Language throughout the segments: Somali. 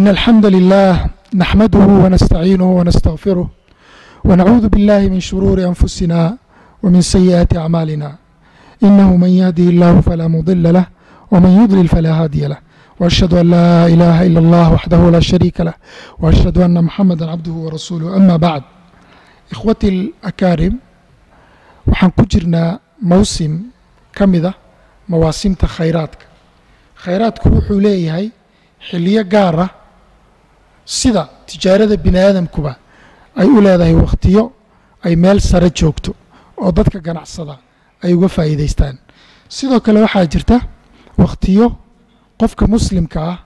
إن الحمد لله نحمده ونستعينه ونستغفره ونعوذ بالله من شرور أنفسنا ومن سيئات أعمالنا إنه من يهده الله فلا مضل له ومن يضلل فلا هادي له وأشهد أن لا إله إلا الله وحده لا شريك له وأشهد أن محمدا عبده ورسوله أما بعد إخوتي الأكارم waxaan ku jirnaa mawsim ka mid ah mawaasimta khayraadku wuxuu leeyahay xilliyo gaar ah sida tijaarada bini aadamkuba ay u leedahay waqtiyo ay meel sare joogto oo dadka ganacsada ay uga faa'iidaystaan sidoo kale waxaa jirta waqtiyo qofka muslimka ah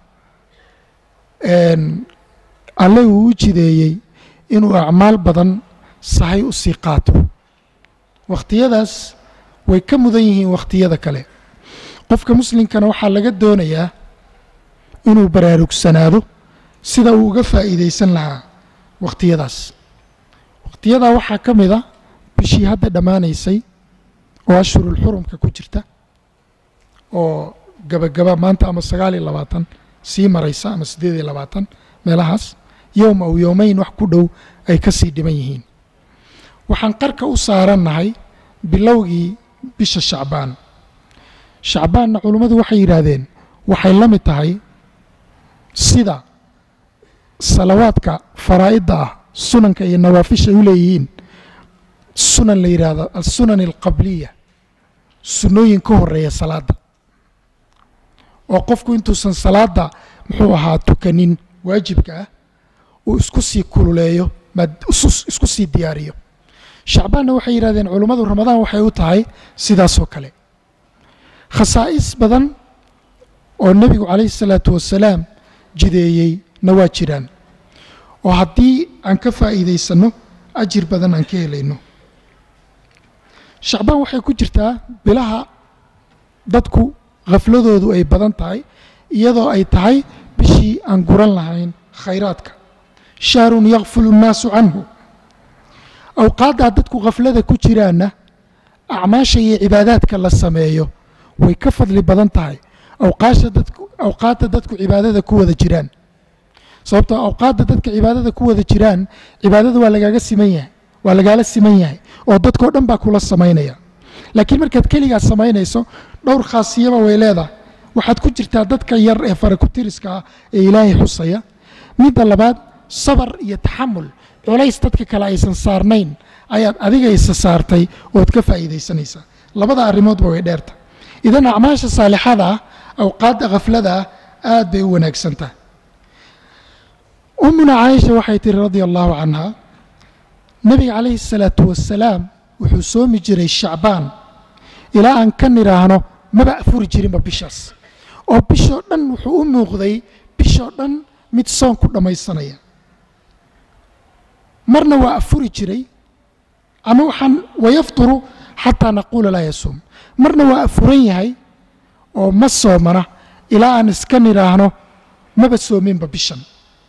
alle uu u jideeyey inuu acmaal badan sahay u sii qaato waqtiyadaas way ka mudan yihiin waqtiyada kale qofka muslimkana waxaa laga doonayaa inuu baraarugsanaado sida uu uga faa'iidaysan lahaa waqtiyadaas waqtiyadaa waxaa ka mid a bishii hadda dhammaanaysay oo ashhurul xurumka ku jirta oo gabagaba maanta ama 29 sii maraysa ama 28 meelahaas yowm aw yowmayn wax ku dhow ay ka sii dhiman yihiin waxaan qarka u saarannahay bilowgii bisha shacbaanna culummadu waxay yidhaahdeen waxay la mid tahay sida salawaadka faraa'idda ah sunanka iyo nawaafisha u leeyihiin sunan la yidhaahdo alsunan alqabliya sunnooyin ka horeeya salaadda oo qofku intuusan salaadda muxuu ahaa tukanin waajibka ah uu isku sii kululeeyo isku sii diyaariyo shacbaanna waxay yidhahdeen culummadu ramadaan waxay u tahay sidaasoo kale khasaa'is badan oo nebigu calayhi salaatu wasalaam jideeyeyna waa jiraan oo haddii aan ka faa'iidaysanno ajir badan aan ka helayno shacbaan waxay ku jirtaa bilaha dadku khafladoodu ay badan tahay iyadoo ay tahay bishii aan guran lahayn khayraadka shahrun yakfulu nnaasu canhu awqaaddaa dadku khaflada ku jiraanna acmaasha iyo cibaadaadka la sameeyo way ka fadli badan tahay awqaadda dadku cibaadada ku wada jiraan sababtoo awqaadda dadka cibaadada ku wada jiraan cibaadada waa lagaala siman yahay oo dadkoo dhan baa kula samaynaya laakiin markaad keligaa samaynayso dhowr khaasiyaba way leedahay waxaad ku jirtaa dadka yar ee farakutiriska ah ee ilaahay xusaya midda labaad sabar iyo taxamul culays dadka kale aysan saarnayn ayaad adiga isa saartay ood ka faa'iidaysanaysaa labada arrimoodba way dheerta idan acmaasha saalixada ah awqaadda khaflada ah aad bay u wanaagsan tahay ummuna caaisha waxay tihi radia allahu canha nebiga calayhi salaatu wasalaam wuxuu soomi jiray shacbaan ilaa aan ka nidhaahno maba afuri jirinba bishaas oo bishoo dhan wuxuu u muuqday bishoo dhan mid soon ku dhammaysanaya marna waa afuri jiray ama waxaan wayafturu xataa naquula laa yasuum marna waa afuran yahay oo ma soomana ilaa aan iska nidhaahno maba soominba bishan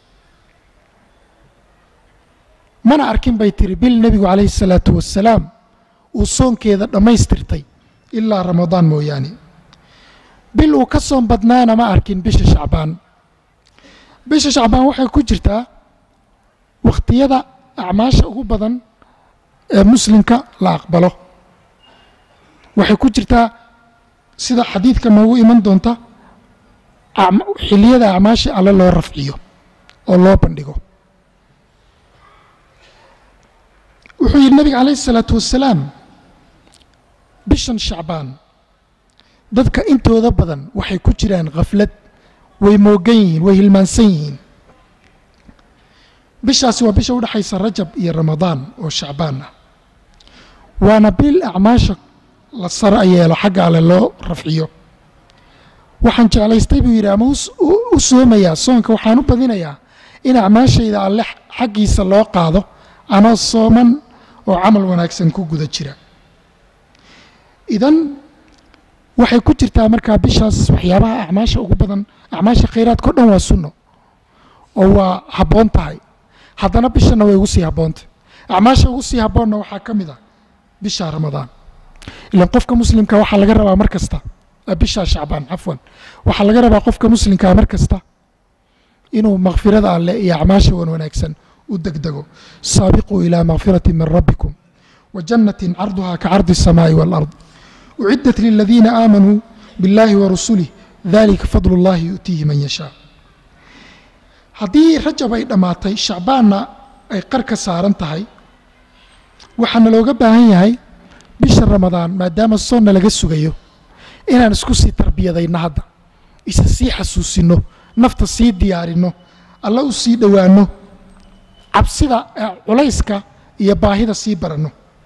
mana arkin bay tiri bil nebigu calayhi salaatu wasalaam uu soonkeeda dhammaystirtay ilaa ramadaan mooyaane bil uu ka soon badnaana ma arkin bisha shacbaan waxay ku jirtaa waqtiyada acmaasha ugu badan ee muslimka la aqbalo waxay ku jirtaa sida xadiidka noogu iman doonta xilliyada acmaasha alle loo rafciyo oo loo bandhigo wuxuu yidhi nabiga calayhi salaatu wasalaam bishan shacbaan dadka intooda badan waxay ku jiraan khaflad way moogan yihiin way hilmaansan yihiin bishaasi waa bisha udhexaysa rajab iyo ramadaan oo shacbaan ah waana bil acmaasha la sara yeelo xagga alle loo rafciyo waxaan jeclaystay buu yidhi ama u soomayaa soonka waxaan u badinayaa in acmaashayda alle xaggiisa loo qaado anoo sooman oo camal wanaagsan ku guda jira idan waxay ku jirtaa markaa bishaas waxyaabaha acmaasha ugu badan acmaasha khayraadkao dhan waa sunno oo waa habboon tahay haddana bishana way ugu sii habboontahy acmaasha ugu sii habboonna waxaa ka mid ah bisha ramadaan ilan qofka muslimka waxaa laga rabaa mar kasta bisha shacbaan cafwan waxaa laga rabaa qofka muslimkaa mar kasta inuu makfirada alle iyo acmaasha wan wanaagsan u degdego. saabiquu ilaa makfirati min rabbikum wajannatin carduhaa kacardi الsamaa'i wاlard uciddat liladiina aamanuu biاllahi warasulih dalika fadl اllahi yu'tiihi man yashaa. haddii rajab ay dhammaatay shacbaanna ay qar ka saaran tahay, waxaana looga baahan yahay bisha ramadaan maadaama soonna laga sugayo inaan isku sii tarbiyadayno, hadda isa sii xasuusinno, nafta sii diyaarinno, alla u sii dhowaanno, cabsida culayska iyo baahida sii baranno,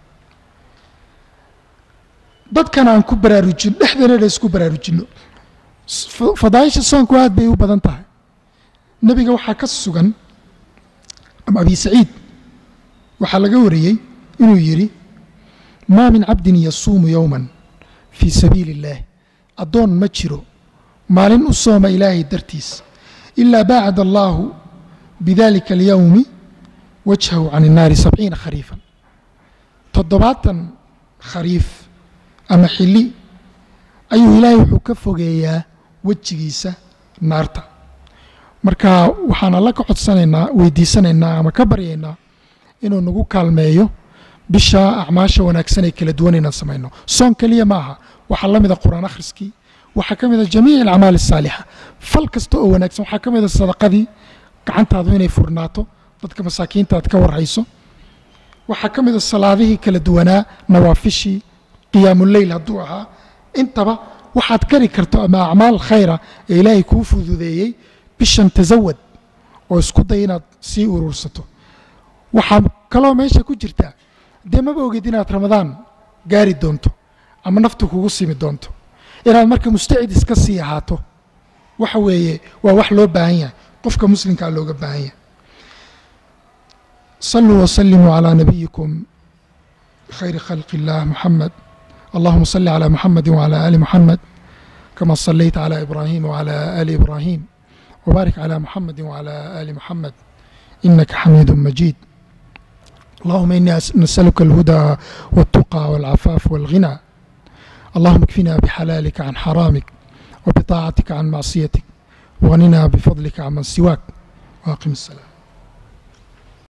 dadkana aan ku baraarujinno, dhexdeena isku baraarujinno. fadaaisha soonku aad bay u badan tahay. nebiga waxaa ka sugan ama abi saciid waxaa laga wariyey inuu yidhi maa min cabdin yasuumu yowman fii sabiili اllaah, addoon ma jiro maalin u sooma ilaahay dartiis ilaa baacada allaahu bidalika alyowmi wajhahu can الnaari 70 khariifan. 70 khariif ama xilli ayuu ilaahay wuxuu ka fogeeyaa wejigiisa naarta. marka waxaan alla ka codsanaynaa, weydiisanaynaa ama ka baryaynaa inuu nagu kaalmeeyo bisha acmaasha wanaagsan ee kala duwan inaan samayno. soon keliya ma aha, waxaa la mida qur'aan akhriskii, waxaa ka mida jamiic alacmaal asaalixa, fal kasta oo wanaagsan. waxaa ka mida sadaqadii, gacantaadu inay furnaato, dadka masaakiinta aad ka warhayso. waxaa ka mida salaadihii kala duwanaa, nawaafishii, qiyaamuleyl hadduu ahaa. intaba waxaad kari karto ama acmaal khayra ee ilaahay kuu fududeeyey bishan tasawad oo isku day inaad sii urursato. waxaa kaloo meesha ku jirta dee maba ogid inaad ramadaan gaari doonto ama naftu kugu simi doonto, inaad marka mustacid iska sii ahaato waxa weeye waa wax loo baahan yahay, qofka muslimkaa looga baahan yahay. saluu wasalimuu calaa nabiyikum khayri khalqi illah muxamed. allahuma salli calaa muxamedi wacalaa aali muxamed kama sallayta calaa ibraahima wacalaa aali ibraahim وبارك على محمد وعلى آل محمد إنك حميد مجيد. اللهم إني نسألك الهدى والتقى والعفاف والغنى. اللهم اكفنا بحلالك عن حرامك وبطاعتك عن معصيتك وغننا بفضلك عمن سواك. وأقم السلام.